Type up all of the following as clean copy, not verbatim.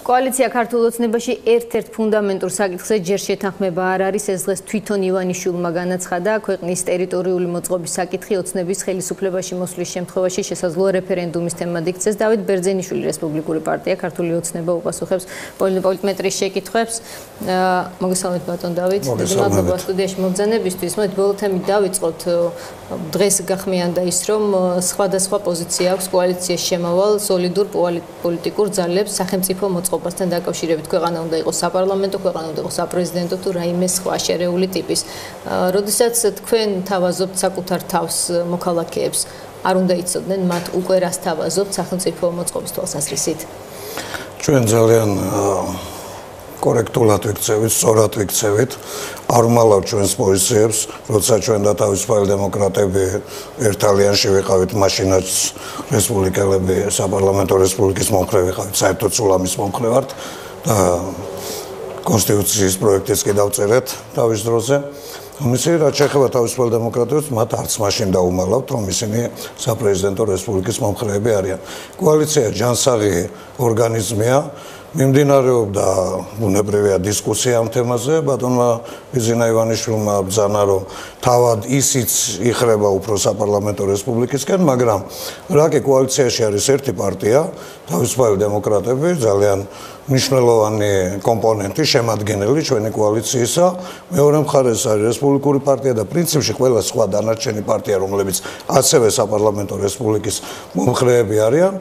კოალიცია ქართულ ოცნებაში ერთ-ერთ ფუნდამენტურ საკითხზე ჯერ შეთანხმება არ არის, ეს დღეს თვითონ ივანიშვილმა განაცხადა. ქვეყნის ტერიტორიული მოწყობის საკითხი ოცნების ხელისუფლებაში მოსვლის შემთხვევაში შესაძლოა რეფერენდუმის თემად იქცეს. დავით ბერძენიშვილი, რესპუბლიკური პარტია ქართული ოცნება უპასუხებს პოლიტმეტრის შეკითხვებს. მოგესალმებით ბატონ დავით. მადლობა სტუდიაში მობრძანებისთვის. მოდი ბოლო თემით დავიწყოთ. დღეს გახმიანდა ის, რომ სხვადასხვა პოზიცია აქვს კოალიციის შემავალ სოლიდურ პოლიტიკურ ძალებს სახელმწიფო მოწყობასთან დაკავშირებით. ქვეყანა უნდა იყოს საპარლამენტო, ქვეყანა უნდა იყოს საპრეზიდენტო თუ რაიმე სხვა შერეული ტიპის. როდესაც თქვენ თავაზობთ საკუთარ თავს მოქალაქეებს, არ უნდა იცოდნენ მათ უკვე რას თავაზობთ სახელმწიფო მოწყობის თვალსაზრისით? ჩვენ ძალიან კორექტულად ვიქცევით, სწორად ვიქცევით. არ ვმალავთ ჩვენს პოზიციებს, როცა ჩვენ და თავისუფალი დემოკრატები ერთ ალიანსში ვიყავით, მაშინაც რესპუბლიკელები საპარლამენტო რესპუბლიკის მომხრე ვიყავით, საერთოდ სულამის მომხრე ვართ და კონსტიტუციის პროექტიც კი დავწერეთ თავის დროზე. ისე რაც შეეხება თავისუფალ დემოკრატებს, მათ არც მაშინ დაუმალავთ, რომ ისინი საპრეზიდენტო რესპუბლიკის მომხრეები არიან. კოალიცია ჯანსაღი ორგანიზმია. მიმდინარეობდა ბუნებრივია დისკუსია ამ თემაზე, ბატონმა ბიზინა ივანიშვილმა ბრძანა, რომ თავად ისიც იხრება უფრო საპარლამენტო რესპუბლიკისკენ, მაგრამ რა კი კოალიციაში არის ერთი პარტია, თავისუფალი დემოკრატები, ძალიან მნიშვნელოვანი კომპონენტი, შემადგენელი ჩვენი კოალიციისა. მეორე მხარეს არის რესპუბლიკური პარტია და პრინციპში ყველა სხვა დანარჩენი პარტია, რომლებიც ასევე საპარლამენტო რესპუბლიკის მომხრეები არიან.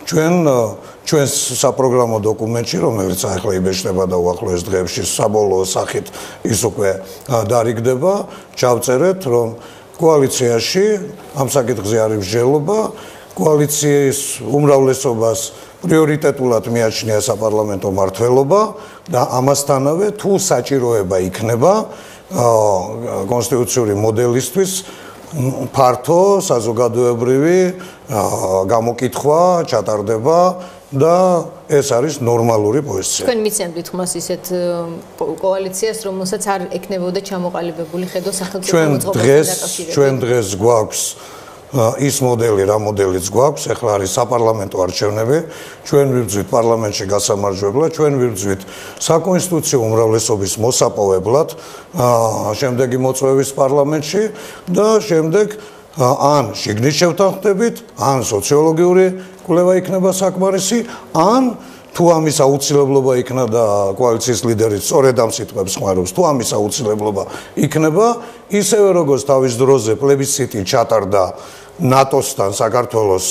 ჩვენს საპროგრამო დოკუმენტში, რომელიც ახლა იბეჭდება და უახლოეს დღეებში საბოლოო სახით ის უკვე დარიგდება, ჩავწერეთ, რომ კოალიციაში ამ საკითხზე არის მსჯელობა, კოალიციის უმრავლესობას პრიორიტეტულად მიაჩნია საპარლამენტო მმართველობა და ამასთანავე თუ საჭიროება იქნება კონსტიტუციური მოდელისთვის ფართო საზოგადოებრივი გამოკითხვა ჩატარდება და ეს არის ნორმალური პოზიცია. თქვენ მიცემთ ხმას ისეთ კოალიციას, რომელსაც არ ექნებოდა ჩამოყალიბებული ხედვა სახელმწიფო მოწყობასთან დაკავშირებით. ჩვენ დღეს გვაქვს ის მოდელი, რა მოდელიც გვაქვს, ახლა არის საპარლამენტო არჩევნები, ჩვენ ვიბრძვით პარლამენტში გასამარჯვებლად, ჩვენ ვიბრძვით საკონსტიტუციო უმრავლესობის მოსაპოვებლად, შემდეგი მოწვევის პარლამენტში და შემდეგ ან შიგნით შევთანხმდებით, ან სოციოლოგიური კვლევა იქნება საკმარისი, ან თუ ამის აუცილებლობა იქნება და კოალიციის ლიდერი სწორედ ამ სიტყვებს ხმარობს, თუ ამის აუცილებლობა იქნება, ისევე როგორც თავის დროზე პლებისციტი ჩატარდა ნატოსთან საქართველოს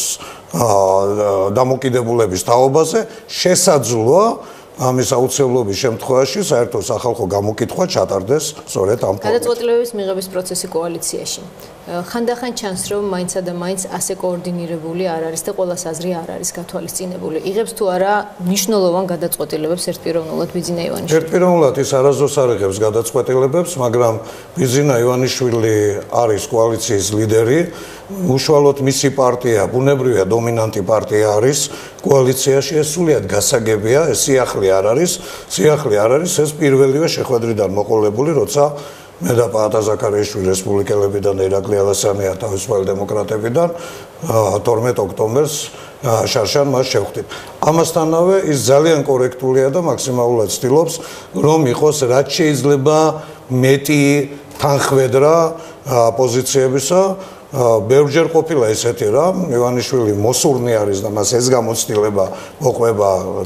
დამოკიდებულების თაობაზე, შესაძლოა ამის აუცილებლობის შემთხვევაში საერთო სახალხო გამოკითხვა ჩატარდეს სწორედ ამ ფორმით. გადაწყვეტილებების მიღების პროცესი კოალიციაში. ხანდახან ჩანს, რომ მაინცსა და მაინც ასე კოორდინირებული არ არის და ყველას აზრი არ არის გათვალისწინებული. იღებს თუ არა მნიშვნელოვან გადაწყვეტილებებს ერთპიროვნულად ბიზინა ივანიშვილი? ერთპიროვნულად ის არასდროს არ იღებს გადაწყვეტილებებს, მაგრამ ბიზინა ივანიშვილი არის კოალიციის ლიდერი. უშუალოდ მისი პარტია, ბუნებრივია დომინანტი პარტია არის კოალიციაში, ეს სულიად გასაგებია, ეს სიახლე არ არის. სიახლე არ არის, ეს პირველივე შეხვედრიდან მოყოლებული, როცა მე და პაატა ზაქარიაშვილი რესპუბლიკელებიდან და ირაკლი ალასანია თავისუფალი დემოკრატებიდან 12 ოქტომბერს შარშან მას შევხვდით. ამასთანავე ის ძალიან კორექტულია და მაქსიმალურად ცდილობს, რომ იყოს რაც შეიძლება მეტი თანხმედრა პოზიციებისა. ბევრჯერ ყოფილა ესეთი რამ, ივანიშვილი მოსურნი არის და მას ეს გამოცდილება მოყვება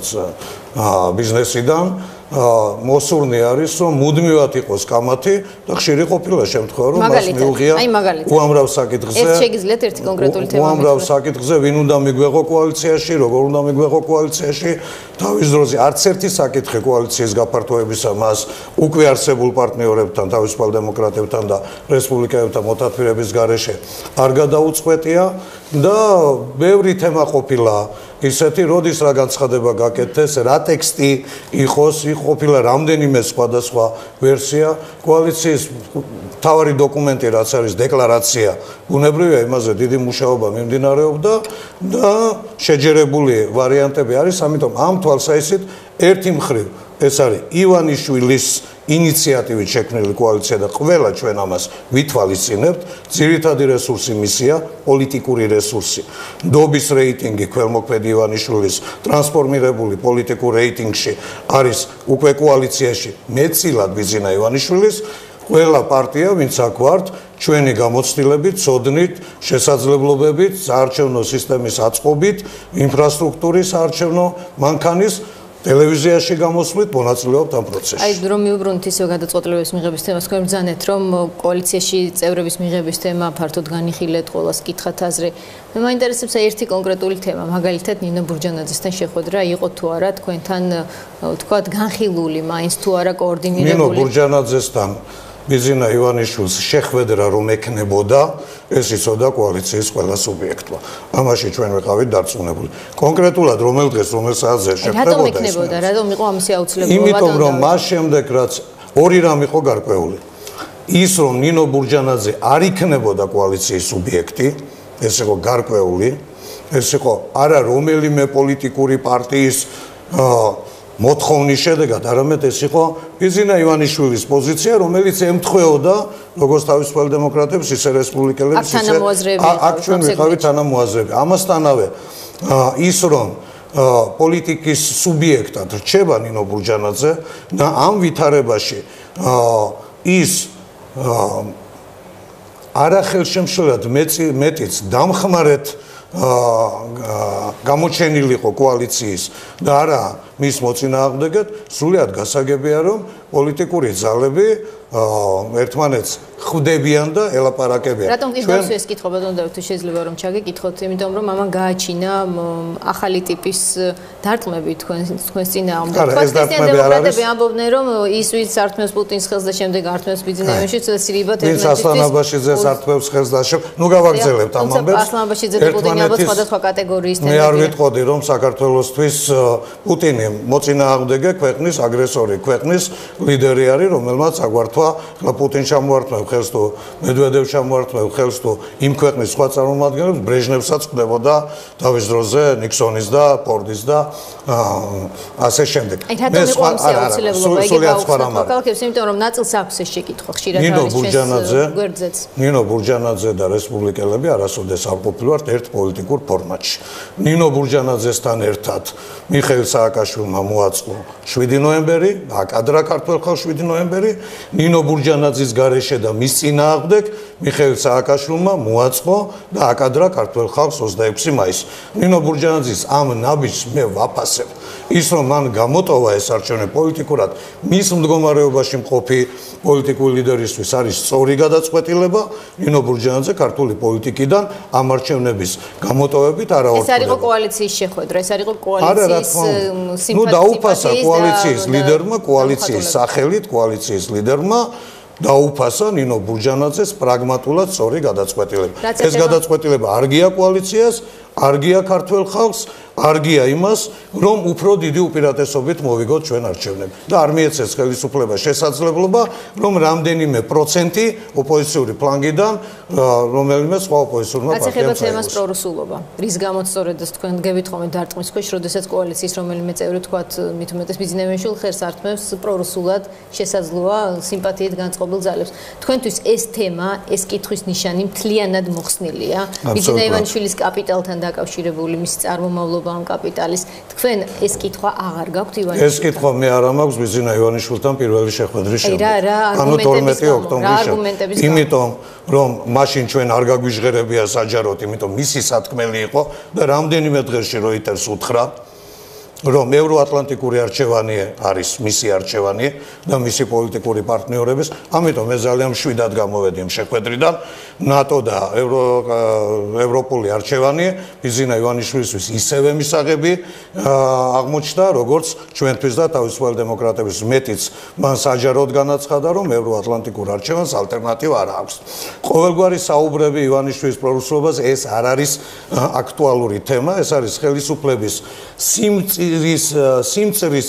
ბიზნესიდან. მოსურნი არის, რომ მუდმივად იყოს კამათი და ხშირი ყოფილა შემთხვევა, რომ მას მიუღია უამრავ საკითხზე. ეს შეგიძლიათ ერთი კონკრეტული თემა უამრავ საკითხზე ვინ უნდა მიგვეღო კოალიციაში, როგორ უნდა მიგვეღო კოალიციაში. თავის დროზე არც ერთი საკითხი კოალიციის გაფართოებისა მას უკვე არსებულ პარტნიორებთან, თავისუფალ დემოკრატებთან და რესპუბლიკელებთან მოტათბირების გარეშე არ გადაუწყვეტია და ბევრი თემა ყოფილა ისეთი, როდის რა განცხადება გაკეთდეს, რა ტექსტი იყოს, ყოფილა რამდენიმე სხვადასხვა ვერსია. კოალიციის მთავარი დოკუმენტი, რაც არის დეკლარაცია, ბუნებრივია იმაზე დიდი მუშაობა მიმდინარეობდა და შეჯერებული ვარიანტები არის, ამიტომ ამ თვალსაზრისით ერთი მხრივ ეს არის ივანიშვილის ინიციატივით შექმნილი კოალიცია და ყველა ჩვენ ამას ვითვალისწინებთ. ძირითადი რესურსი მისია პოლიტიკური რესურსი. ნდობის რეიტინგი ქველმოქმედი ივანიშვილის ტრანსფორმირებული პოლიტიკურ რეიტინგში არის უკვე კოალიციაში მეტწილად ბიზინა ივანიშვილის. ყველა პარტია, ვინც აქ ვართ, ჩვენი გამოცდილებით, ცოდნით, შესაძლებლობებით, საარჩევნო სისტემის აწყობით, ინფრასტრუქტურის საარჩევნო მანქანის ტელევიზიაში გამოსვლით მონაწილეობთ ამ პროცესში. აი რომ მიუბრუნდით ისევ გადაწყვეტილებების მიღების თემას, თქვენ ბრძანეთ რომ კოალიციაში წევრების მიღების თემა ფართოდ განიხილეთ, ყოველას კითხათ აზრი. მე მაინტერესებს ერთი კონკრეტული თემა, მაგალითად ნინო ბურჯანაძესთან შეხვედრა იყო თუ არა თქვენთან თქვათ განხილული, მაინც თუ არა კოორდინირებული. ნინო ბურჯანაძესთან ბიზინა ივანიშვილს შეხვედრა რომ ეკნებოდა, ეს იცოდა კოალიციის ყველა სუბიექტმა. ამაში ჩვენ ვიყავით დარწმუნებული. კონკრეტულად რომელ დღეს, რომელ საათზე შეხვდებოდა. რატომ ეკნებოდა? რატომ იყო ამისი აუცილებლობა? იმიტომ რომ მას შემდეგ რაც ორი რამ იყო გარკვეული. ის რომ ნინო ბურჯანაძე არ იქნებოდა კოალიციის სუბიექტი, ეს იყო გარკვეული, ეს იყო არა რომელიმე პოლიტიკური პარტიის მოთხოვნის შედეგად, არამედ ეს იყო ბიზინა ივანიშვილის პოზიცია, რომელიც ემთხვეოდა როგორც თავისუფალი დემოკრატებს, ისე რესპუბლიკელებს, აქ ჩვენ ვიყავით თანამოაზრეები. ამასთანავე ის რომ პოლიტიკის სუბიექტად რჩება ნინო ბურჯანაძე და ამ ვითარებაში ის არახელშემშლელად მეტიც დამხმარეთ გამოჩენილიყო კოალიციის და არა მის მოწინააღმდეგედ, სრულიად გასაგებია რომ პოლიტიკური ძალები ერთმანეთს ხვდებიან და ელაპარაკებიან. რატომ კიდევ ეს კითხვა ბატონო თუ შეიძლება რომ ჩაგეკითხოთ, იმიტომ რომ ამან გააჩინა ახალი ტიპის დარტყმები თქვენს წინააღმდეგ. ქრისტიან-დემოკრატები ამბობდნენ რომ ის ვინც ართმევს პუტინს ხელს და შემდეგ ართმევს ბიზინა ივანიშვილს სირიბათ ერთმანეთს. ვინც ასლან აბაშიძეს ართმევს ხელს და ნუ გავაგრძელებთ ამ ამბებს. ასლან აბაშიძე და პუტინი ალბათ სხვადასხვა კატეგორიის თემებია. მე არ ვიტყოდი რომ საქართველოსთვის პუტინი მოწინააღმდეგე ქვეყნის აგრესორი ქვეყნის ლიდერი არის, რომელმაც აგვართვა პუტინს ჩამოართმევ ხელს თუ მედვედევს ჩამოართმევ ხელს თუ იმ ქვეყნის სხვა წარმომადგენლებს ბრეჟნევსაც ხდებოდა თავის დროზე ნიქსონის და ფორდის და ასე შემდეგ. მე სხვა სულიად სხვა რამ არის. იმიტომ რომ ნაწილს აქვს ეს შეკითხვა ხშირად არის გვერდზეც. ნინო ბურჯანაძე და რესპუბლიკელები არასოდეს არ ყოფილვართ ერთ პოლიტიკურ ფორმატში. ნინო ბურჯანაძესთან ერთად მიხეილ სააკაშვილმა მოაწყო 7 ნოემბერი, აკადრა ქართველ ხალხს 7 ნოემბერი, ნინო ბურჯანაძის გარეშე და მის წინააღმდეგ მიხეილ სააკაშვილმა მოაწყო და აკადრა ქართველ ხალხს 26 მაისს. ნინო ბურჯანაძის ამ ნაბიჯს მე ვაფასებ. ის რომ მან გამოტოვა ეს არჩევნები პოლიტიკურად მის მდგომარეობაში მყოფი პოლიტიკური ლიდერისთვის არის სწორი გადაწყვეტილება. ნინო ბურჯანაძე ქართული πολιτიკიდან ამ არჩევნების გამოტოვებით არაორთქლდება. ეს არ იყო კოალიციის შეხვედრა, ეს არ იყო კოალიციის სიმპათიის. ნუ დაუფასა კოალიციის ლიდერმა, კოალიციის სახელით კოალიციის ლიდერმა დაუფასა ნინო ბურჯანაძეს პრაგმატულად სწორი გადაწყვეტილება. ეს გადაწყვეტილება არ გია კოალიციას, არ გია ქართველ ხალხს, არ გია იმას, რომ უფრო დიდი უპირატესობით მოვიგოთ ჩვენ არჩევნები. და არ მიეცეს ხელისუფლება შესაძლებლობა, რომ რამდენიმე პროცენტი ოპოზიციური ფლანგიდან რომელიმე სხვა ოპოზიციურმა პარტიამ წაიღოს. თემას პრორუსულობა. რის გამოც სწორედ თქვენ გევითხომეთ დარტყმის ქვეშ, როდესაც კოალიციის რომელიმე წევრი თქვათ, მით უმეტეს ბიზინა ივანიშვილი ხერს ართმევს პრორუსულად შესაძლოა სიმპათიით განწყობილ ძალებს. თქვენთვის ეს თემა, ეს კითხვის ნიშანი მთლიანად მოხსნილია. ბიზინა ივანიშვილის კაპიტალთან დაკავშირებული მისი წარმომავლობა ამ კაპიტალის. თქვენ ეს კითხვა აღარ გაქვთ ივანიშვილთან? ეს კითხვა მე არ მაქვს ბიზინა ივანიშვილთან პირველი შეხვედრის შემდეგ. ანუ 12 ოქტომბრის. იმიტომ რომ მაშინ ჩვენ არ გაგვიჟღერებია საჯაროდ, იმიტომ მისი სათქმელი იყო და რამდენიმე დღეში როიტერს უთხრა რომ ევროატლანტიკური არჩევანი არის მისი არჩევანი და მისი პოლიტიკური პარტნიორების, ამიტომ მე ძალიან მშვიდად გამოვედი ამ შეხვედრიდან. ნატო და ევროპული არჩევანი ბიზინა ივანიშვილისთვის ისევე მისაღები აღმოჩნდა, როგორც ჩვენთვის და თავისუფალი დემოკრატების მეტიც მან საჯაროდ განაცხადა, რომ ევროატლანტიკურ არჩევანს ალტერნატივა არ აქვს. ყოველგვარი საუბრები ივანიშვილის პრორუსულობას ეს არ არის აქტუალური თემა, ეს არის ხელისუფლების სიმწრის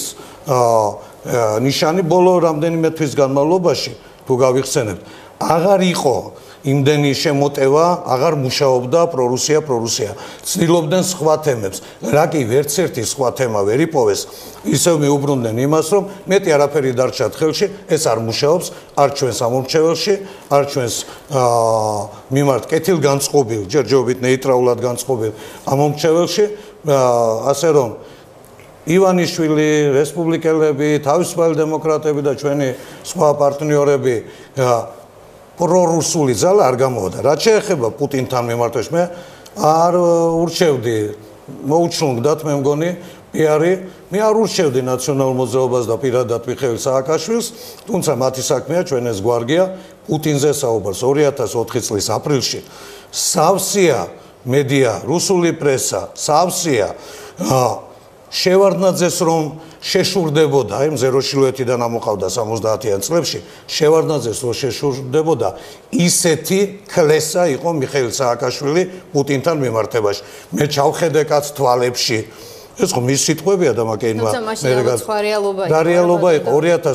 ნიშანი. ბოლო რამდენიმე თვის განმავლობაში თუ გავიხსენებთ, აღარ იყო იმდენი შემოტევა აღარ მუშაობდა პრორუსია. ცდილობდნენ სხვა თემებს. რა კი ვერც ერთი სხვა თემა ვერ იპოვეს, ისევ მიუბრუნდნენ იმას, რომ მეტი არაფერი დარჩათ ხელში, ეს არ მუშაობს, არ ჩვენს ამომრჩეველში, არ ჩვენს მიმართ კეთილგანწყობილ, ჯერჯერობით ნეიტრალურად განწყობილ ამომრჩეველში, ასე რომ ივანიშვილი, რესპუბლიკელები, თავისუფალი დემოკრატები და ჩვენი სხვა პარტნიორები პრორუსული ძალა არ გამოვიდა. რაც შეეხება პუტინთან მიმართვაში, მე არ ურჩევდი, მოუჩლუნგდათ, მე მგონი, პიარი, მე არ ურჩევდი ნაციონალურ მოძრაობას და პირადად მიხეილ სააკაშვილს, თუმცა მათი საქმეა, ჩვენ ეს გვარგია, პუტინზე საუბარს 2004 წლის აპრილში. სავსეა მედია, რუსული პრესა, სავსეა შევარდნაძეს რომ შეშურდებოდა, აი მზეროშილოეთიდან ამოყავდა 70-იან წლებში, შევარდნაძეს რომ შეშურდებოდა, ისეთი ქლესა იყო მიხეილ სააკაშვილი პუტინთან მიმართებაში. მე ჩავხედე კაც თვალებში. ეს ხო მის სიტყვებია და მაკეინმა და რეალობა იყო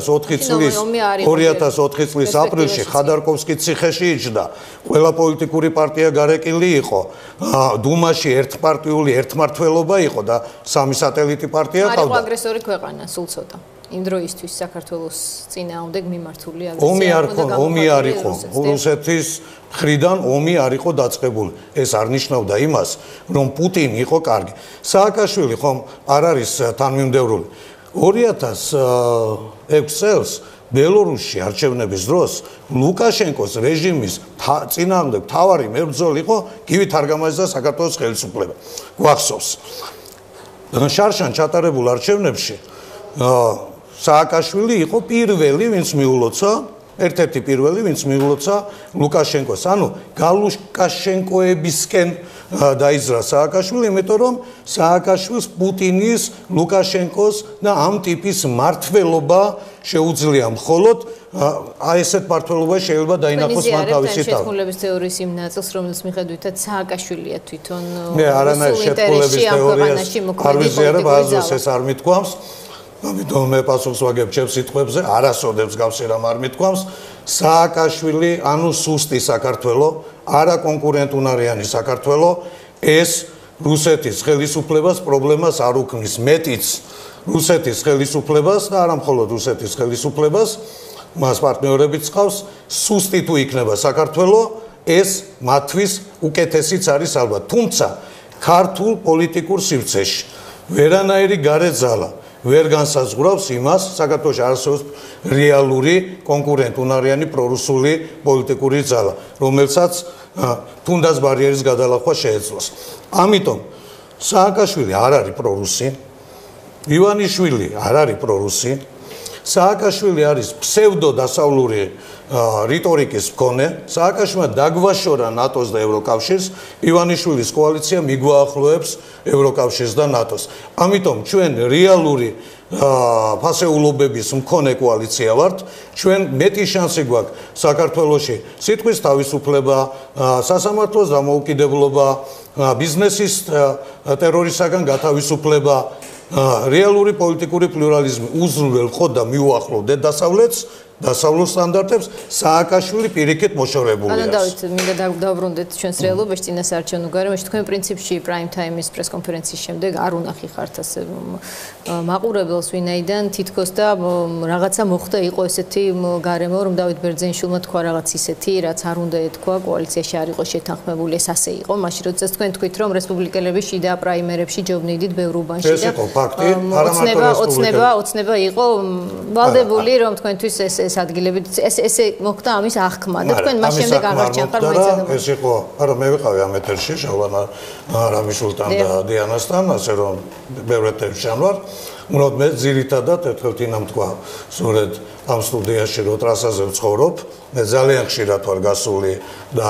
2004 წლის აპრილში ხადარკოვსკის ციხეში იჯდა. ყველა პოლიტიკური პარტია გარეკილი იყო. დუმაში ერთპარტიული ერთმართველობა იყო და სამი სატელიტი პარტია ყავდა. არ იყო აგრესორი ქვეყანა, სულ ცოტა. იმ დროისთვის საქართველოს წინააღმდეგ მიმართული აგრესია. ომი არ იყო. რუსეთის მხრიდან ომი არ იყო დაწყებული. ეს არ ნიშნავდა იმას, რომ პუტინი იყო კარგი. სააკაშვილი ხომ არ არის თანმიმდევრული. 2006 წელს ბელორუსში არჩევნების დროს ლუკაშენკოს რეჟიმის წინააღმდეგ მთავარი მებრძოლი იყო გივი თარგამაძე და საქართველოს ხელისუფლება. გვახსოვს. შარშან ჩატარებულ არჩევნებში სააკაშვილი იყო პირველი, ვინც მიულოცა, ერთ-ერთი პირველი, ვინც მიულოცა ლუკაშენკოს. ანუ გალუკაშენკოებისკენ დაიზრა სააკაშვილი, იმიტომ რომ სააკაშვილს პუტინის, ლუკაშენკოს და ამ ტიპის მართლობა შეუძლია მხოლოდ აი ესეთ მართლობა შეიძლება დაინახოს მან თავისი თავი. შეთქმულების თეორიის იმ ნაწილს, რომელს მიხედვითაც სააკაშვილია თვითონ მე არანაირ შეთქმულების თეორიას არ ვიზიარებ, აზრს ეს არ მithქვამს. ამიტომ მე პასუხს ვაგებ ჩემს სიტყვებზე, არასოდებს გავსი რამ არ მithქვამს. სააკაშვილი, ანუ სუსტი საქართველო, არა კონკურენტუნარიანი საქართველო, ეს რუსეთის ხელისუფლებას პრობლემას არ უქმნის. მეტიც რუსეთის ხელისუფლებას და არა მხოლოდ რუსეთის ხელისუფლებას, მას პარტნიორებიც ყავს, სუსტი თუ იქნება საქართველო, ეს მათთვის უკეთესიც არის ალბათ. თუმცა ქართულ პოლიტიკურ სივრცეში ვერანაირი გარე ძალა ვერ განსაზღვრავს იმას, საქართველოში არსებობს რეალური კონკურენტუნარიანი პრორუსული პოლიტიკური ძალა, რომელსაც თუნდაც ბარიერის გადალახვა შეეძლოს. ამიტომ სააკაშვილი არ არის პრორუსი, ივანიშვილი არ არის პრორუსი, სააკაშვილი არის ფსევდოდასავლური რიტორიკის მქონე, სააკაშვილმა დაგვაშორა ნატოს და ევროკავშირს, ივანიშვილის კოალიცია მიგვაახლოებს ევროკავშირს და ნატოს. ამიტომ ჩვენ რეალური ფასეულობების მქონე კოალიცია ვართ, ჩვენ მეტი შანსი გვაქვს საქართველოში სიტყვის თავისუფლება, სასამართლოს დამოუკიდებლობა, ბიზნესის ტერორისაგან გათავისუფლება, რეალური პოლიტიკური პლურალიზმი უზრუნველყო და მიუახლოვდეთ დასავლურ სტანდარტებს, სააკაშვილი პირიქით მოშორებულია. ანუ დავით, მინდა დავბრუნდეთ ჩვენს რეალობაში წინასაარჩევნო გარემოში. თქვენ პრინციპში პრაიმ ტაიმის პრესკონფერენციის შემდეგ არ უნახიხართ ასე მაყურებელს, ვინაიდან თითქოს და რაღაცა მოხდა იყო ესეთი გარემო, რომ დავით ბერძენიშვილმა თქვა რაღაც ისეთი, რაც არ უნდა ეთქვა, კოალიციაში არ იყო შეთანხმებული, ეს ასე იყო. მაშინ როდესაც თქვენ თქვით, რომ რესპუბლიკელები შიდა პრაიმერებში ჯობნიდით ბევრ უბანში და ეს იყო ფაქტი, ოცნება იყო ვალდებული, რომ თქვენთვის ეს ადგილები ესე მოხდა ამის აღქმა და თქვენ მას შემდეგ აღარჩენ ხარ მოიცადეთ. ეს იყო, არა მე ვიყავი ამ ეთერში, შავლან რამიშულთან და დიანასთან, ასე რომ ბევრ ეთერში ვარ. უბრალოდ მე ძირითადად ერთხელ თინამ თქვა, სწორედ ამ სტუდიაში რო ტრასაზე ვცხოვრობ, მე ძალიან ხშირად ვარ გასული და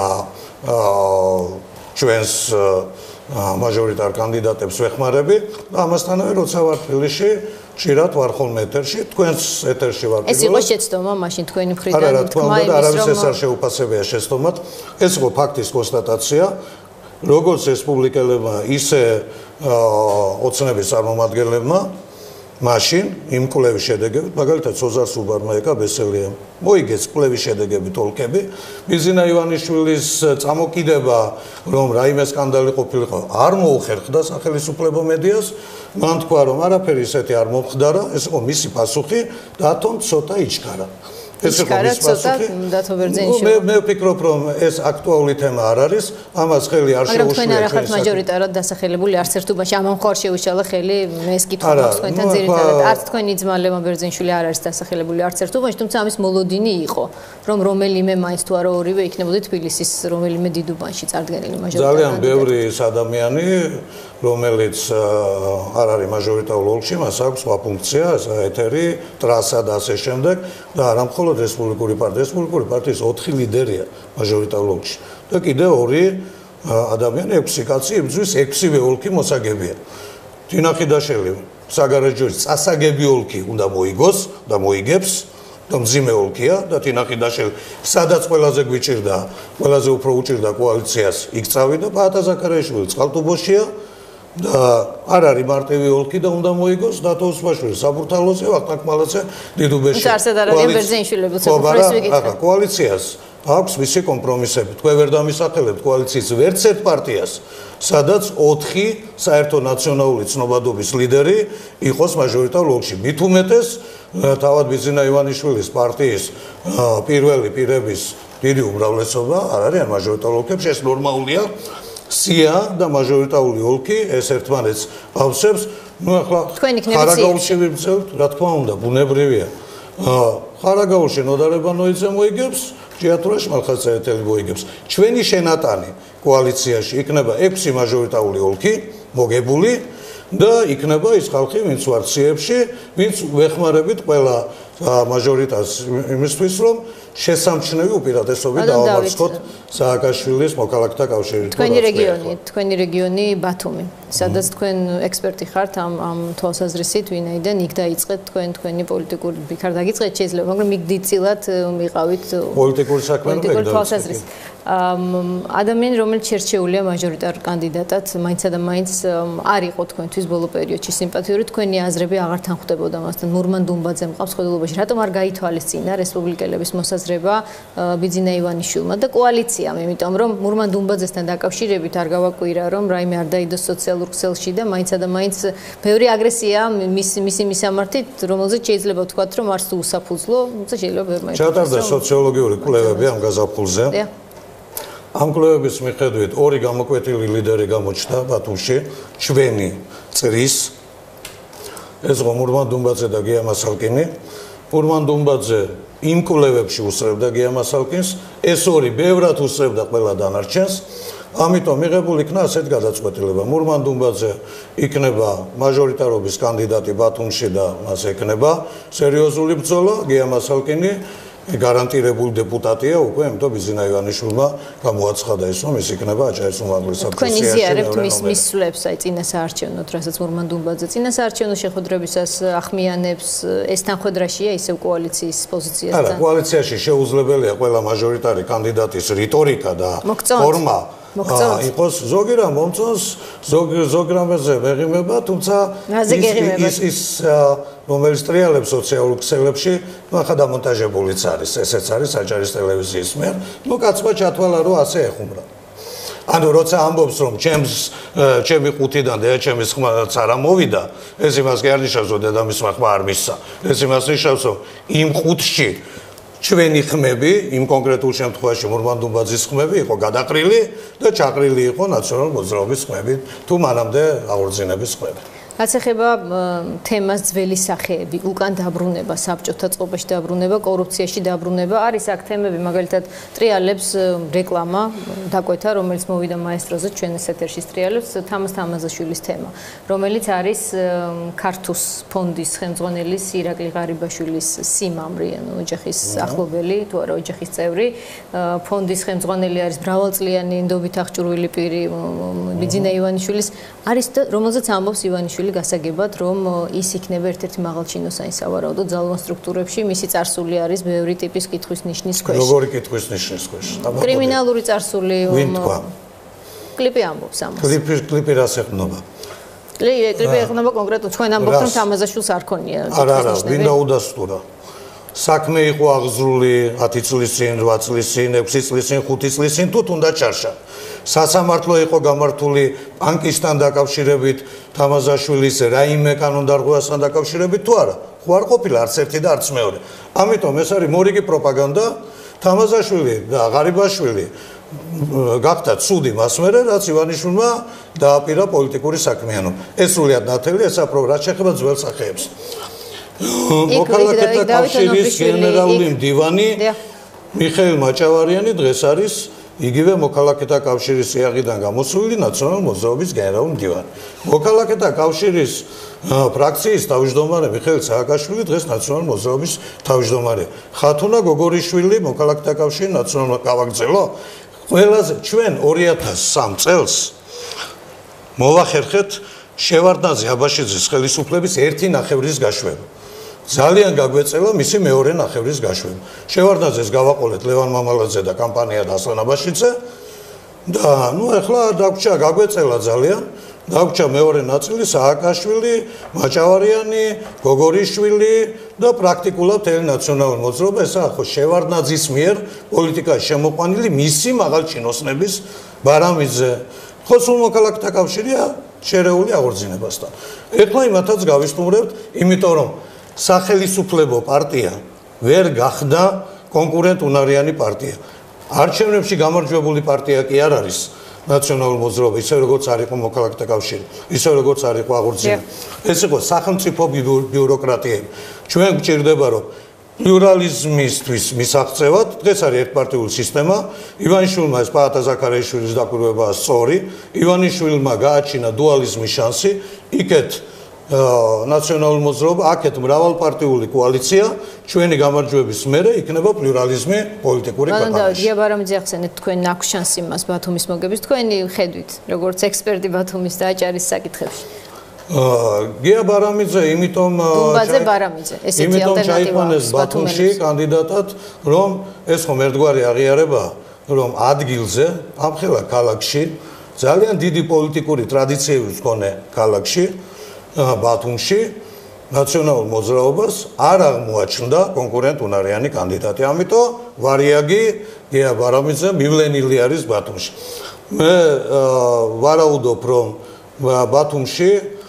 ჩვენს მაჟორიტარ კანდიდატებს ვეხმარები და ამასთანავე როცა ვარ თბილისში ხშირად ვარ ხოლმე ეთერში, თქვენს ეთერში ვარ. ეს იყო შეცდომა მაშინ თქვენი მხრიდან თქვა იმის, რომ არავის ეს არ შეუფასებია შეცდომად. ეს იყო ფაქტის კონსტატაცია, როგორც რესპუბლიკელებმა, ისე ოცნების წარმომადგენლებმა. მაშინ იმ კვლევის შედეგებით, მაგალითად სოზარ სუბარმა ეკა ბესელიამ, მოიგեց კვლევის შედეგებით ოლქები, ბიზინა ივანიშვილის წამოკიდება, რომ რაიმე სკანდალი ყოფილიყო, არ მოუხერხდა სახელმწიფო მედიას, მან თქვა, რომ არაფერი ისეთი არ მომხდარა, ეს იყო მისი პასუხი, დათომ ცოტა იჩქარა. ეს იყო მისი პასუხი. მე ვფიქრობ, რომ ეს აქტუალური თემა არ არის, ამას ხელი არ შეუშლია. მაგრამ თქვენ არ ახართ მაჟორიტარად დასახელებული არც ერთ უბანში, ამან მხარ შეუშალა ხელი, მე ეს კითხვა მაქვს თქვენთან ძირითადად. არც თქვენი ძმა ლევან ბერძენიშვილი არ არის დასახელებული არც ერთ უბანში, თუმცა ამის მოლოდინი იყო, რომ რომელიმე მაინც თუ არა ორივე იქნებოდა თბილისის რომელიმე დიდ უბანში წარდგენილი მაჟორიტარი. ძალიან ბევრი ადამიანი, რომელიც არ არის მაჟორიტარულ ოლქში, მას აქვს სხვა ფუნქცია, ეთერი, ტრასა და ასე შემდეგ და არა მხოლოდ რესპუბლიკური პარტიის 4 ლიდერია მაჟორიტარულ ოლქში. და კიდე 2 ადამიანი 6 კაცი იბრძვის 6-ვე ოლქი მოსაგებია. თინა ხიდაშელი საგარეჯოს წასაგები ოლქი უნდა მოიგოს და მოიგებს და მძიმე ოლქია და თინა ხიდაშელი სადაც ყველაზე გვიჭირდა, ყველაზე უფრო უჭირდა კოალიციას იქ წავიდა ბაატა ზაქარიაშვილი წყალტუბოშია და არ არის მარტივი ოლქი და უნდა მოიგოს დათო უსმაშვილი საბურთალოზე ვახტანგ მალაძე დიდუბეში. კოალიციას აქვს მისი კომპრომისები. თქვენ ვერ დამისახელებთ კოალიციის ვერც ერთ პარტიას, სადაც 4 საერთო ნაციონალური ცნობადობის ლიდერი იყოს მაჟორიტარულ ოლქში. მით უმეტეს თავად ბიზინა ივანიშვილის პარტიის პირველი პირების დიდი უმრავლესობა არ არის მაჟორიტარულ ოლქებში, ეს ნორმალურია. სია და მაჟორიტარული ოლქი ეს ერთმანეთს ავსებს. ნუ ახლა ხარაგაულში ვიბრძევთ, რა თქმა უნდა, ბუნებრივია. ხარაგაულში ნოდარებანოიძე მოიგებს, ჭიათურაში მალხაზეთელი მოიგებს. ჩვენი შენატანი კოალიციაში იქნება 6 მაჟორიტარული ოლქი მოგებული და იქნება ის ხალხი, ვინც ვართ სიებში, ვინც ვეხმარებით ყველა მაჟორიტარს იმისთვის, რომ შესამჩნევი უპირატესობით დავამარცხოთ სააკაშვილის მოქალაქეთა კავშირის. თქვენი რეგიონი ბათუმი, სადაც თქვენ ექსპერტი ხართ ამ თვალსაზრისით, ვინაიდან იქ დაიწყეთ თქვენი პოლიტიკური ბიქარ დაგიწყეთ შეიძლება, მაგრამ იქ დიდწილად მიყავით პოლიტიკური საქმე თვალსაზრისით. ადამიანი, რომელიც შერჩეულია მაჟორიტარ კანდიდატად, მაინცსა და მაინც არ იყო თქვენთვის ბოლო პერიოდში სიმპათიური, თქვენი აზრები აღარ თანხვდებოდა მასთან. ნურმან დუმბაძე მყავს ხედულობაში, რატომ არ გაითვალისწინა რესპუბლიკელების მოსაზრება ბიძინა ივანიშვილმა და კოალიციამ, იმიტომ რომ ნურმან დუმბაძესთან დაკავშირებით არ გავაკვირა, რომ რაიმე არ დაიდოს სოციალურ ქსელში და მაინცსა და მაინც ბევრი აგრესია მისი მისამართით, რომელზეც შეიძლება ვთქვათ, რომ არც თუ უსაფუძვლო, თუმცა შეიძლება ვერ მაინც. ჩატარდა სოციოლოგიური კვლევები ამ გაზაფხულზე. ამ კვლევების მიხედვით 2 გამოკვეთილი ლიდერი გამოჩნდა ბათუმში, ჩვენი წრის ეს ნურმან დუმბაძე და გია მასალკინი. ნურმან დუმბაძე იმ კვლევებში უსწრებდა გია მასალკინს, ეს 2 ბევრად უსწრებდა ყველა დანარჩენს. ამიტომ მიღებული იქნა ასეთ გადაწყვეტილება. ნურმან დუმბაძე იქნება მაჟორიტარობის კანდიდატი ბათუმში და მას ეკნება სერიოზული ბრძოლა, გია მასალკინი გარანტირებული დეპუტატია უკვე, იმიტომ ბიზინა ივანიშვილმა გამოაცხადა ის, რომ ის იქნება აჭარის უმაღლეს საპრეზიდენტო. თქვენ იზიარებთ მის სვლებს, აი წინასაარჩევნოდ, რასაც ნურმან დუმბაძე წინასაარჩევნო შეხვედრებისას ახმიანებს, ეს თანხმედრაშია ისევ კოალიციის პოზიციასთან. არა, კოალიციაში შეუძლებელია ყველა მაჟორიტარი კანდიდატის რიტორიკა და ფორმა. იყოს ზოგი რამ მომწონს, ზოგი რამზე ვეღიმება, თუმცა ის რომელიც ტრიალებს სოციალურ ქსელებში, ახლა დამონტაჟებულიც არის, ესეც არის აჭარის ტელევიზიის მიერ. ნუ კაცმა ჩათვალა, რომ ასე ეხუმრა. ანუ როცა ამბობს, რომ ჩემი ყუთიდან და ჩემი ხმაც არ მოვიდა, ეს იმას კი არ ნიშნავს, რომ დედამისმა ხმა არ მისცა. ეს იმას ნიშნავს, რომ იმ ყუთში ჩვენი ხმები, იმ კონკრეტულ შემთხვევაში ნურმან დუმბაძის ხმები იყო გადაყრილი და ჩაყრილი იყო ნაციონალურ მოძრაობის ხმები, თუ მანამდე აღორძინების ხმები. რაც ეხება თემას ძველი სახეები, უკან დაბრუნება, საბჭოთა წყობაში დაბრუნება, კორუფციაში დაბრუნება, არის აქ თემები, მაგალითად, ტრიალებს რეკლამა დაკვეთა, რომელიც მოვიდა მაესტროზე ჩვენს ეთერში ტრიალებს თამაზ თამაზაშვილის თემა, რომელიც არის ქართუს ფონდის ხელმძღვანელის ირაკლი ღარიბაშვილის სიმამრი, ანუ ოჯახის ახლობელი, თუ არა ოჯახის წევრი, ფონდის ხელმძღვანელი არის მრავალწლიანი ნდობით აღჭურვილი პირი ბიძინა ივანიშვილის არის და რომელზეც ამბობს ივანიშვილი გასაგებად, რომ ის იქნება ერთ-ერთი მაღალჩინოსანი სავარაუდო ძალოვან სტრუქტურებში, მისი წარსული არის ბევრი ტიპის კითხვის ნიშნის ქვეშ. როგორი კითხვის ნიშნის ქვეშ? კრიმინალური წარსული. კლიპი ამბობს ამას. კლიპი რას ეხმობა? ეკრიბე ეხება კონკრეტულ თქვენ ამბობთ რომ თამაზაშვილს არ ქონია. არა, ვინ დაუდასტურა. საქმე იყო აღზრული 10 წლის წინ, 8 წლის წინ, 6 წლის წინ, 5 წლის წინ თუ თუნდა ჩარშა. სასამართლო იყო გამართული ბანკისთან დაკავშირებით, თამაზაშვილის რაიმე კანონდარღვევასთან დაკავშირებით თუ არა? ხო არ ყოფილა არც ერთი და არც მეორე. ამიტომ ეს არის მორიგი პროპაგანდა. თამაზაშვილი და ღარიბაშვილი გახდა ცუდი მას მერე, რაც ივანიშვილმა დააპირა პოლიტიკური საქმიანობა. ეს სრულიად ნათელი, ეს აპრო რაც შეეხება ძველ სახეებს. მოქალაქეთა კავშირის გენერალური მდივანი მიხეილ მაჭავარიანი დღეს არის იგივე მოქალაქეთა კავშირის იაღიდან გამოსული ნაციონალური მოძრაობის გენერალური მდივანი. მოქალაქეთა კავშირის ფრაქციის თავმჯდომარე მიხეილ სააკაშვილი დღეს ნაციონალური მოძრაობის თავმჯდომარეა. ხათუნა გოგორიშვილი მოქალაქეთა კავშირის ნაციონალური გავაგრძელო. ყველაზე ჩვენ 2003 წელს მოვახერხეთ შევარდნაძე აბაშიძის ხელისუფლების ერთი ნახევრის გაშვება. ძალიან გაგვეწელა მისი მეორე ნახევრის გაშვება. შევარდნაძეს გავაყოლეთ ლევან მამალაძე და კამპანია დასლან აბაშიძე და ახლა დაგვრჩა გაგვეწელა ძალიან. დაგვრჩა მეორე ნაწილი სააკაშვილი, მაჭავარიანი, გოგორიშვილი და პრაქტიკულად მთელი ნაციონალური მოძრაობა. ესა ხო შევარდნაძის მიერ პოლიტიკაში შემოყვანილი მისი მაღალჩინოსნების ბარამიძე. ხო სულ მოქალაქეთა კავშირია შერეული აღორძინებასთან. ეხლა იმათაც გავისტუმრებთ, იმიტომ რომ სახელისუფლებო პარტია ვერ გახდა კონკურენტუნარიანი პარტია. არჩევნებში გამარჯვებული პარტია კი არ არის ნაციონალური მოძრაობა, ისე როგორც არ იყო მოქალაქეთა კავშირი, ისე როგორც არ იყო აღორძინება. ეს იყო სახელმწიფო ბიუროკრატიები. ჩვენ გვჭირდება რომ პლურალიზმისთვის მისაღწევად დღეს არის ერთპარტიული სისტემა. ივანიშვილმა ეს პაატა ზაქარიაშვილის დაკვირვებაა სწორი. ივანიშვილმა გააჩინა დუალიზმის შანსი. იქეთ ნაციონალური მოძრაობა, აქეთ მრავალპარტიული კოალიცია, ჩვენი გამარჯვების მერე იქნება პლურალიზმი პოლიტიკური ქვეყანაში. გია ბარამიძე ახსენეთ თქვენ აქვს შანსი მას ბათუმის მოგების, თქვენი ხედვით, როგორც ექსპერტი ბათუმის და აჭარის საკითხებში. გია ბარამიძე იმიტომ ჩაიყვანეს ბათუმში კანდიდატად, რომ ეს ხომ ერთგვარი აღიარებაა, რომ ადგილზე, ამხელა ქალაქში, ძალიან დიდი პოლიტიკური ტრადიციების მქონე ქალაქში, ბათუმში, ნაციონალურ მოძრაობას არ აღმოაჩნდა კონკურენტუნარიანი კანდიდატი. ამიტომ ვარიაგი გია ბარამიძე მივლენილი არის ბათუმში. მე ვარაუდობ, რომ ბათუმში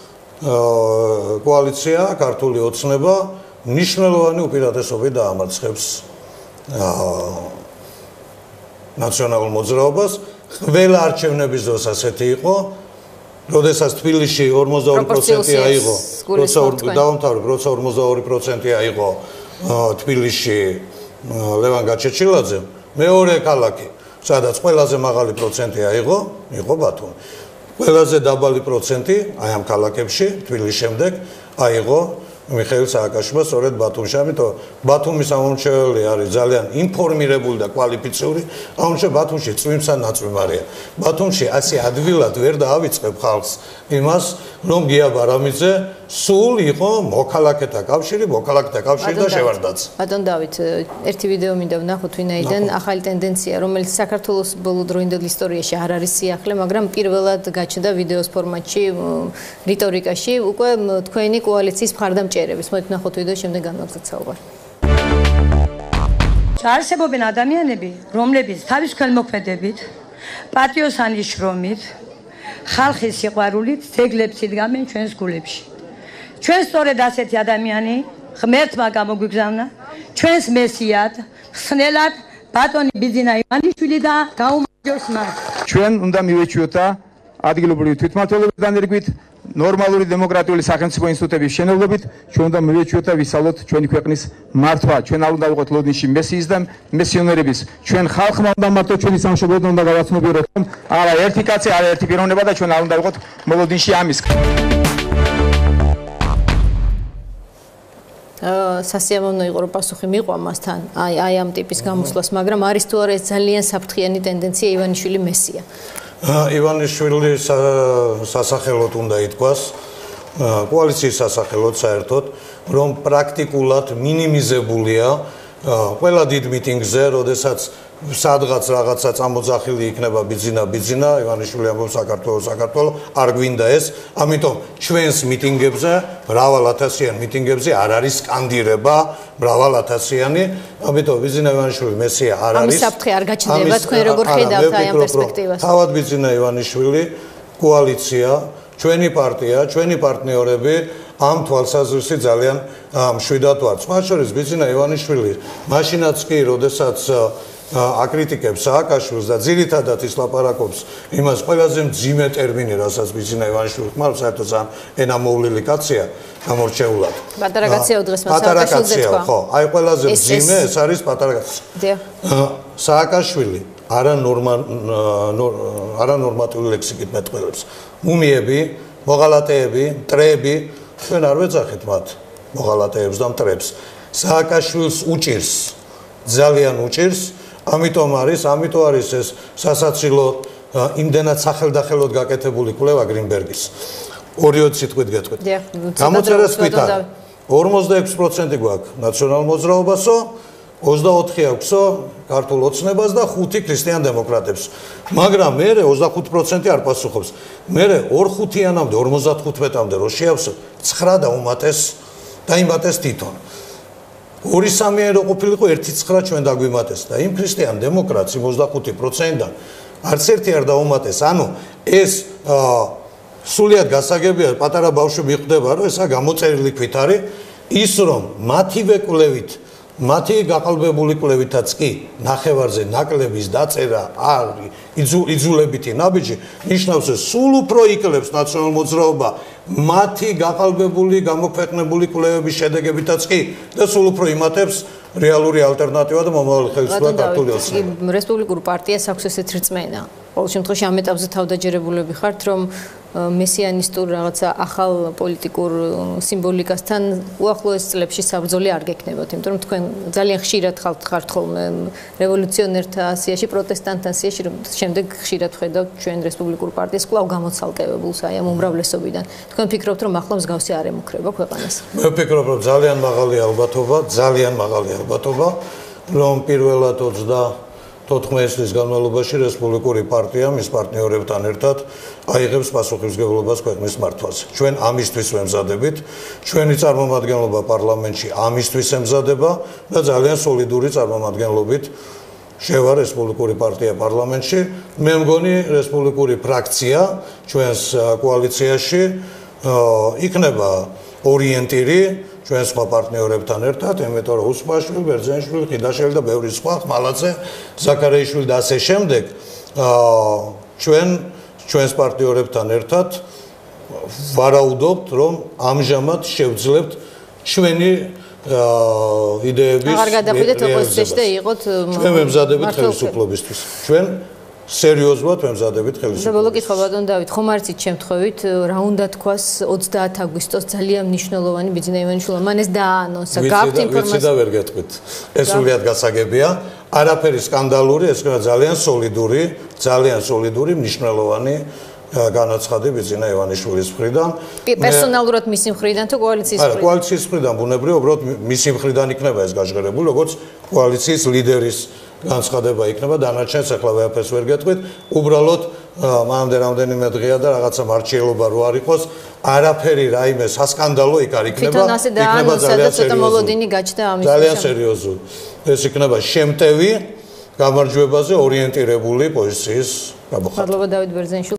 კოალიცია ქართული ოცნება მნიშვნელოვანი უპირატესობით დაამარცხებს ნაციონალურ მოძრაობას. ყველა არჩევნების დროს ასეთი იყო. როდესაც თბილისში 42% აიღო, როცა 42% აიღო თბილისში ლევან გაჩეჩილაძე, მეორე ქალაქი, სადაც ყველაზე მაღალი პროცენტი აიღო, იყო ბათუმი. ყველაზე დაბალი პროცენტი აი ამ ქალაქებში თბილისის შემდეგ აიღო მიხეილ სააკაშვილმა სწორედ ბათუმში. ამიტომ ბათუმის ამომრჩეველი არის ძალიან ინფორმირებული და კვალიფიციური. ამიტომ ბათუმში წვიმსა ნაწვიმარია. ბათუმში ასე ადვილად ვერ დაავიწყებ ხალხს იმას, რომ გია ბარამიძე სულ იყო მოქალაქეთა კავშირი და შევარდნაძე. ბატონ დავით, ერთი ვიდეო მინდა ვნახოთ ვინაიდან ახალი ტენდენცია, რომელიც საქართველოს ბოლოდროინდელ ისტორიაში არ არის სიახლე, მაგრამ პირველად გაჩნდა ვიდეოს ფორმატში, რიტორიკაში, უკვე თქვენი კოალიციის მხარდამჭერების. მოდით ვნახოთ ვიდეო, შემდეგ განვაგრძელოთ საუბარი. არსებობენ ადამიანები, რომლებიც თავის ქველმოქმედებით, პატიოსანი შრომით, ხალხის სიყვარულით ძეგლებს იდგამენ ჩვენს გულებში. ჩვენ სწორედ ასეთი ადამიანი ღმერთმა გამოგვიგზავნა ჩვენს მესიად, ხსნელად ბატონი ბიძინა ივანიშვილი და გაუმარჯოს მას. ჩვენ უნდა მივეჩვიოთ და ადგილობრივი თვითმმართველობის დანერგვით, ნორმალური დემოკრატიული სახელმწიფო ინსტიტუტების შენებლობით ჩვენ უნდა მივეჩვიოთ და ვისწავლოთ ჩვენი ქვეყნის მართვა. ჩვენ არ უნდა ვიყოთ ლოდინში მესიის და მესიონერების. ჩვენ ხალხმა უნდა მართოთ, ჩვენი სამშობლოდან უნდა გავაცნობიეროთ. არა ერთი კაცი, არა ერთი პიროვნება და ჩვენ არ უნდა ვიყოთ მოლოდინში ამის. სასიამოვნო იყო რომ პასუხი მიყვა მასთან აი ამ ტიპის გამოსვლას, მაგრამ არის თუ არა ეს ძალიან საფრთხიანი ტენდენცია ივანიშვილი მესია. ივანიშვილი სასახელოდ უნდა ითქვას, კოალიციის სასახელოდ საერთოდ, რომ პრაქტიკულად მინიმიზებულია ყველა დიდ მიტინგზე, როდესაც სადღაც რაღაცა წამოძახილი იქნება ბიძინა, ივანიშვილი ამბობს საქართველო, არ გვინდა ეს, ამიტომ ჩვენს მიტინგებზე, მრავალ ათასიან მიტინგებზე არ არის სკანდირება, მრავალ ათასიანი, ამიტომ ბიძინა ივანიშვილი მესია არ არის. ამის საფრთხე არ გაჩნდება, თქვენ როგორ ხედავთ აი ამ პერსპექტივას? თავად ბიძინა ივანიშვილი, კოალიცია, ჩვენი პარტია, ჩვენი პარტნიორები ამ თვალსაზრისით ძალიან მშვიდად ვართ. მათ შორის ბიძინა ივანიშვილი მაშინაც კი, როდესაც აკრიტიკებს სააკაშვილს და ძირითადად ის ლაპარაკობს იმას ყველაზე მძიმე ტერმინი, რასაც ბიძინა ივანიშვილი ხმარობს, საერთოდ ძალიან ენამოვლილი კაცია გამორჩეულად. პატარა კაცია დღეს მას სააკაშვილზე თქვა. ხო, აი ყველაზე მძიმე ეს არის პატარა კაცია. სააკაშვილი არანორმატიული ლექსიკით მეტყველებს. მუმიები, მოღალატეები, მტრეები, ჩვენ არ ვეძახით მათ მოღალატეებს და მტრებს. სააკაშვილს უჭირს, ძალიან უჭირს. ამიტომ არის ეს სასაცილო იმდენად სახელდახელოდ გაკეთებული კვლევა გრინბერგის 2-20 სიტყვით გეტყვით. გამოწერას ვიტან 46% გვაქვს ნაციონალ მოძრაობასო, 24 აქვსო ქართულ ოცნებას და 5 ქრისტიან დემოკრატებს. მაგრამ მე 25% არ პასუხობს. მე 2-5-იანამდე 55-მდე რო შეავსო 9 დაუმატეს დაიმატეს თვითონ. 2-3 რო ყოფილიყო 1-9 ჩვენ დაგვიმატეს და იმ ქრისტიან დემოკრატს 25%-დან არც ერთი არ დაუმატეს. ანუ ეს სულიად გასაგებია, პატარა ბავშვი მიხვდება რომ ესა გამოწერილი ქვით არის ის რომ მათივე კვლევით, მათი გაყალბებული კვლევითაც კი ნახევარზე ნაკლების დაწერა არის იძულებითი ნაბიჯი, ნიშნავს ეს სულ უფრო იკლებს ნაციონალურ მოძრაობა მათი გაყალბებული გამოქვეყნებული კვლევების შედეგებითაც კი და სულ უფრო იმატებს რეალური ალტერნატივა და მომავალი ხელისუფლება ქართული ოცნება. რესპუბლიკურ პარტიას აქვს ესეთი რწმენა. ყოველ შემთხვევაში ამ ეტაპზე თავდაჯერებულები ხართ, რომ მესიანისტურ რაღაცა ახალ პოლიტიკურ სიმბოლიკასთან უახლოეს წლებში საბრძოლი არ გექნებათ, იმიტომ რომ თქვენ ძალიან ხშირად ხართ ხოლმე რევოლუციონერთა სიაში, პროტესტანტთა სიაში, რომ შემდეგ ხშირად ხედავთ ჩვენ რესპუბლიკურ პარტიას კვლავ გამოცალკევებულს აი ამ უმრავლესობიდან. თქვენ ფიქრობთ, რომ ახლა მსგავსი არ ემუქრება ქვეყანას? მე ვფიქრობ, რომ ძალიან მაღალი ალბათობა, რომ პირველად 24 წლის განმავლობაში რესპუბლიკური პარტია მის პარტნიორებთან ერთად აიღებს პასუხისმგებლობას ქვეყნის მართვაზე. ჩვენ ამისთვის ვემზადებით, ჩვენი წარმომადგენლობა პარლამენტში ამისთვის ემზადება და ძალიან სოლიდური წარმომადგენლობით შევა რესპუბლიკური პარტია პარლამენტში. მე მგონი რესპუბლიკური ფრაქცია ჩვენს კოალიციაში იქნება ორიენტირი ჩვენ სხვა პარტნიორებთან ერთად, იმიტომ რომ უსმაშვილი, ბერძენიშვილი, ყიდაშელი და ბევრი სხვა, ხმალაძე, ზაქარიაშვილი და ასე შემდეგ, ჩვენს პარტნიორებთან ერთად ვარაუდობთ, რომ ამჟამად შევძლებთ ჩვენი იდეების აღარ გადახვიდეთ ოპოზიციაში და იყოთ ჩვენ ვემზადებით ხელისუფლებისთვის. ჩვენ სერიოზულად ვემზადებით ხელისუფლებას. და ბოლო კითხვა ბატონ დავით, ხომ არ იცით შემთხვევით რა უნდა თქვას 30 აგვისტოს ძალიან მნიშვნელოვანი ბიძინა ივანიშვილმა მან ეს დააანონსა. გაქვთ ინფორმაცია? ვიცი და ვერ გეტყვით. ეს სულიად გასაგებია. არაფერი სკანდალური, ეს ძალიან სოლიდური მნიშვნელოვანი განაცხადი ბიძინა ივანიშვილის მხრიდან. პერსონალურად მისი მხრიდან თუ კოალიციის მხრიდან? არა, კოალიციის მხრიდან ბუნებრივია, უბრალოდ მისი მხრიდან იქნება ეს გაჟღერებული, როგორც კოალიციის ლიდერის განცხადება იქნება, დანარჩენს ახლა ვეაფერს ვერ გეტყვით, უბრალოდ მანამდე რამდენიმე დღეა და რაღაცა მარჩიელობა რო არ იყოს, არაფერი რაიმე სასკანდალო იქ არ იქნება, იქნება ძალიან სერიოზული. ძალიან სერიოზული. ეს იქნება შემტევი გამარჯვებაზე ორიენტირებული პოზიციის გამოხატვა. მადლობა დავით ბერძენიშვილი.